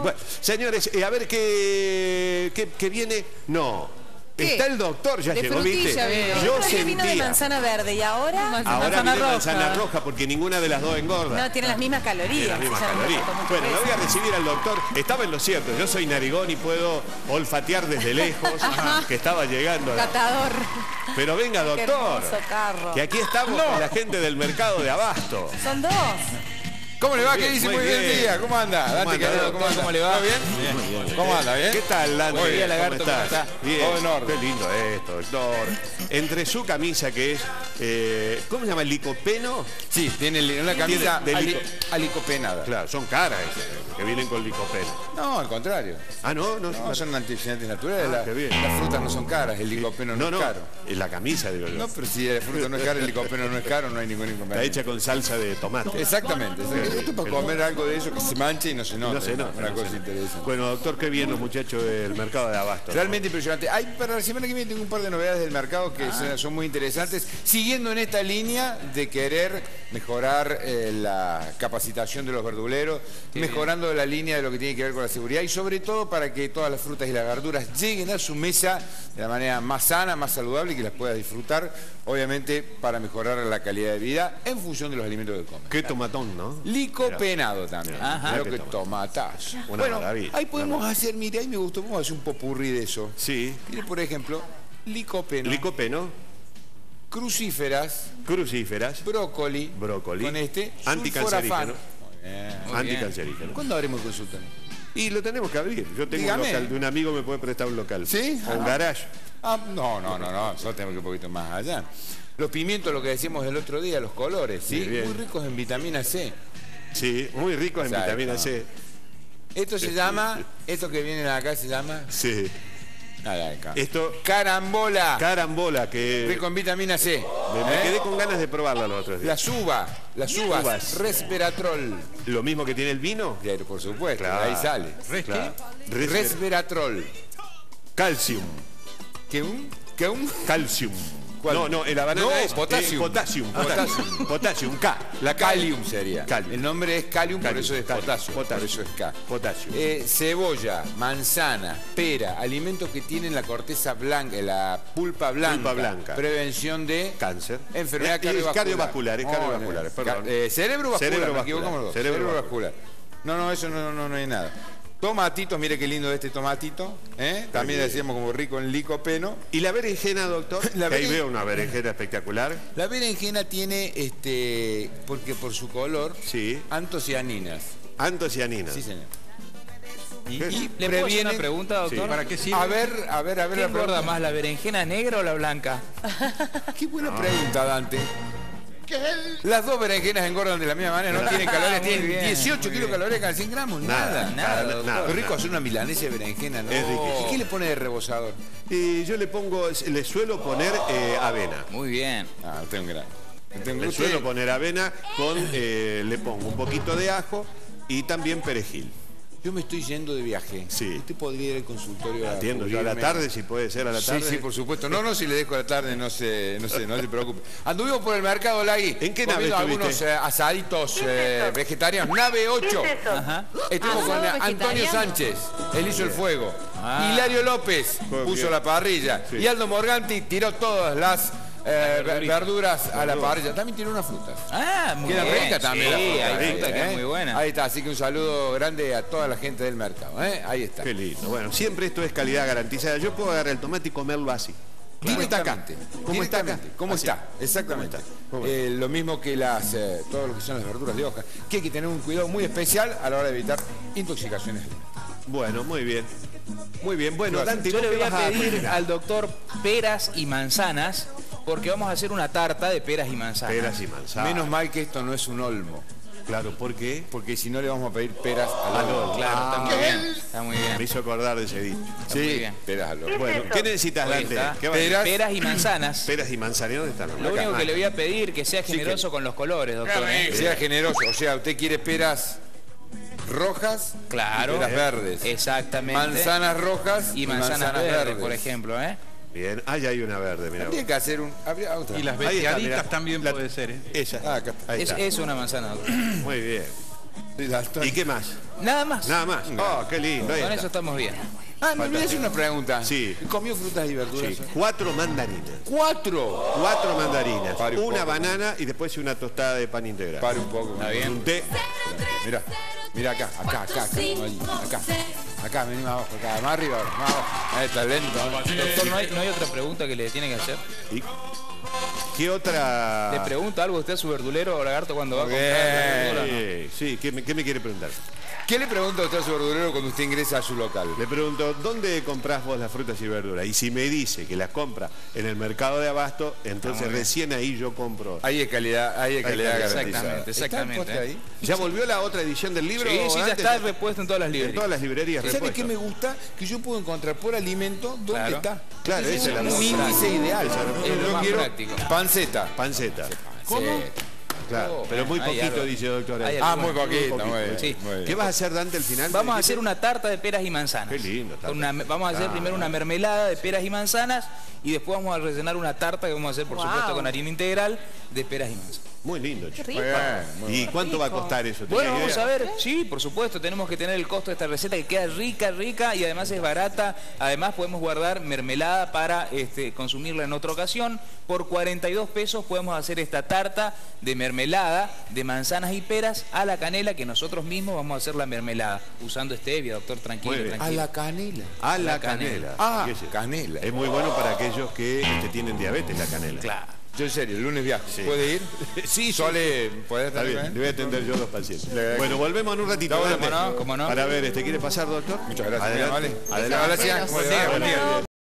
Bueno, señores, a ver qué viene. No. ¿Qué? Está el doctor, ya de llegó, ¿viste? Yo sentía. Vino de manzana verde y ahora viene manzana roja porque ninguna de las dos engorda. No, tiene las mismas calorías. Las mismas calorías. Bueno, lo voy a recibir al doctor. Estaba en lo cierto, yo soy narigón y puedo olfatear desde lejos que estaba llegando. Catador. Pero venga, doctor. Qué hermoso carro. Que aquí estamos con la gente del mercado de Abasto. Son dos. ¿Cómo le va? ¿Qué dice? Muy bien día. ¿Cómo anda? Dante Quevedo, ¿cómo le va? ¿Todo bien? Bien. ¿Cómo anda? ¿Bien? ¿Qué tal, Dante? Muy bien, Lagarto, ¿cómo está? Bien. Todo en orden. Qué lindo esto, doctor. Entre su camisa que es, ¿cómo se llama? ¿Licopeno? Sí, tiene una camisa alicopenada. Claro, son caras esas, que vienen con licopeno. No, al contrario. Ah, no, son antioxidantes naturales. Qué bien. Las frutas no son caras, el licopeno no es caro. Es la camisa, digo yo. No, pero si la fruta no es cara, el licopeno no es caro, no hay ningún inconveniente. Está hecha con salsa de tomate. Exactamente. Esto es para comer algo de eso que se manche y no se nota. Una cosa interesante. Bueno, doctor, qué bien los muchachos del mercado de Abasto. Realmente impresionante. Para la semana que viene tengo un par de novedades del mercado que son muy interesantes, siguiendo en esta línea de querer mejorar la capacitación de los verduleros, mejorando la línea de lo que tiene que ver con la seguridad y sobre todo para que todas las frutas y las verduras lleguen a su mesa de la manera más sana, más saludable y que las pueda disfrutar, obviamente para mejorar la calidad de vida en función de los alimentos que comen. Qué tomatón, ¿no? Licopenado también. Creo que tomatazo. Una maravilla. Ahí podemos hacer, mire, ahí me gustó, vamos a hacer un popurrí de eso. Sí. Mire, por ejemplo, licopeno. Licopeno. Crucíferas. Brócoli. Con anticancerígeno. Anticancerígeno. ¿Cuándo habremos consulta? Y lo tenemos que abrir. Yo tengo un local, de un amigo me puede prestar un local. ¿Sí? O un garage. No. Nosotros tenemos que ir un poquito más allá. Los pimientos, lo que decíamos el otro día, los colores, ¿sí? Muy ricos en vitamina C. Sí, muy ricos en vitamina C. Esto se llama, esto que viene acá se llama... Sí. Acá. Esto... Carambola. Carambola, que... Rico en vitamina C. Me quedé con ganas de probarla los otros días. Las uvas. Resveratrol. ¿Lo mismo que tiene el vino? Claro, por supuesto, claro. Ahí sale. Resveratrol. Calcium. ¿Qué un? Calcium. ¿Cuál? No, la banana es potasio. Potasio, K. La Kalium sería. Kalium. El nombre es Kalium, por eso es potasio. Por eso es K. Potasio. Cebolla, manzana, pera, alimentos que tienen la corteza blanca, la pulpa blanca. Prevención de cáncer. Enfermedad cardiovascular. Perdón. Cerebro vascular. No, eso no hay nada. Tomatitos, mire qué lindo este tomatito. También decíamos como rico en licopeno. ¿Y la berenjena, doctor? Ahí veo una berenjena espectacular. La berenjena tiene, porque por su color, antocianinas. Antocianinas. Sí, señor. ¿Y le puedo hacer una pregunta, doctor? Sí. ¿Para qué sirve? A ver. ¿Qué engorda más, la berenjena negra o la blanca? Qué buena pregunta, Dante. Las dos berenjenas engordan de la misma manera, no tienen calorías, tienen 18 kilocalorías cada 100 gramos, nada. Es rico hacer una milanesa de berenjena, ¿no? Es riquísimo. ¿Y qué le pone de rebosador? Y yo le suelo poner avena. Muy bien. Usted es un gran. Le suelo poner avena le pongo un poquito de ajo y también perejil. Yo me estoy yendo de viaje. Sí. Usted podría ir al consultorio. Atiendo yo a la tarde, si puede ser a la tarde. Sí, por supuesto. No, si le dejo a la tarde, no se preocupe. Anduvimos por el mercado, Lagui. ¿En qué nave estuviste? Algunos asaditos vegetarianos. Nave 8. Estuvimos con Antonio Sánchez. Él hizo el fuego. Hilario López puso la parrilla. Sí. Y Aldo Morganti tiró todas las verduras a la parrilla. También tiene unas frutas. Muy bien. Queda rica también la fruta. Hay fruta que es muy buena. Ahí está, así que un saludo grande a toda la gente del mercado. Ahí está. Qué lindo. Bueno, siempre esto es calidad garantizada. Yo puedo agarrar el tomate y comerlo así. ¿Cómo está acá? ¿Cómo está acá? ¿Cómo está? Exactamente. Lo mismo que todo lo que son las verduras de hoja, que hay que tener un cuidado muy especial a la hora de evitar intoxicaciones. Bueno, muy bien. Muy bien. Bueno, Dante, yo le voy a pedir al doctor peras y manzanas, porque vamos a hacer una tarta de peras y manzanas. Peras y manzanas. Menos mal que esto no es un olmo. Claro, ¿por qué? Porque si no le vamos a pedir peras al olmo. Claro, está muy bien. Está muy bien. Me hizo acordar de ese dicho. Sí, muy bien. Peras al olmo. Bueno, ¿qué necesitas, Dante? Peras y manzanas. Peras y manzanas, ¿dónde están? Lo único que le voy a pedir que sea generoso con los colores, doctor. Que sea generoso. O sea, usted quiere peras rojas y peras verdes. Exactamente. Manzanas rojas y manzanas verdes, por ejemplo, Bien, ya hay una verde, mira. Habría que hacer otra. Y las veteaditas también puede ser. Esa. Acá está. Es una manzana, doctor. Muy bien. ¿Y qué más? Nada más. Nada más. Oh, qué lindo. Ahí Con está. eso estamos bien. Me olvidé hacer una pregunta. Sí. ¿Comió frutas y verduras? Sí, 4 mandarinas. ¡4! 4 mandarinas. Pare un Una poco. banana y después una tostada de pan integral. Pare un poco. Está bien. Un té. Mira, mira acá. Acá, vení más abajo, acá, más arriba, más abajo. Ahí está, lento. Doctor, ¿no hay otra pregunta que le tiene que hacer? ¿Y qué otra? ¿Le pregunta algo usted a su verdulero o lagarto cuando va a comprar la verdura? Sí, ¿qué me quiere preguntar? ¿Qué le pregunta a usted a su verdulero cuando usted ingresa a su local? Le pregunto, ¿dónde comprás vos las frutas y verduras? Y si me dice que las compra en el mercado de abasto, entonces recién ahí yo compro. Ahí es calidad garantizada. Exactamente, exactamente. ¿Está el poste ahí? ¿Ya volvió la otra edición del libro? Sí, ya antes? está repuesto en todas las En librerías. todas las librerías ¿Sabe repuesto. qué me gusta? Que yo puedo encontrar por alimento dónde Claro. está. Claro, esa es la un más índice práctica. ideal. Es lo Yo más quiero práctico. panceta. Panceta. ¿Cómo? Claro, pero muy Hay poquito, algo. dice doctor. Hay Ah, algo. muy poquito, muy bien. Sí. muy bien. ¿Qué vas a hacer, Dante, al final? Vamos a ¿Dijiste? hacer una tarta de peras y manzanas. Qué lindo, tarta. Vamos a hacer primero una mermelada de peras y manzanas y después vamos a rellenar una tarta que vamos a hacer, por Wow. supuesto, con harina integral de peras y manzanas. Muy lindo, Qué chico. rico. Muy bien, muy ¿Y bien. cuánto va a rico. costar eso? Bueno, ¿Tenés vamos idea? a ver. Sí, por supuesto, tenemos que tener el costo de esta receta que queda rica y además es barata. Además podemos guardar mermelada para consumirla en otra ocasión. Por 42 pesos podemos hacer esta tarta de mermelada de manzanas y peras a la canela, que nosotros mismos vamos a hacer la mermelada usando stevia, doctor, Muy tranquilo, bien. A tranquilo. la canela. A la La canela. canela. Ah, Fíjese. canela. Es muy bueno para aquellos que tienen diabetes, la canela. Claro. Yo en serio, el lunes viajo. Sí. ¿Puede ir? Sí, Sole, ¿puede Está estar bien, le voy a atender yo a los pacientes. Le- Bueno, volvemos en un ratito. Cómo Dante, no, cómo no. Para ver, ¿quiere pasar, doctor? Muchas gracias, Adelante. muy amable. Adelante. Gracias. Buen día, buen día.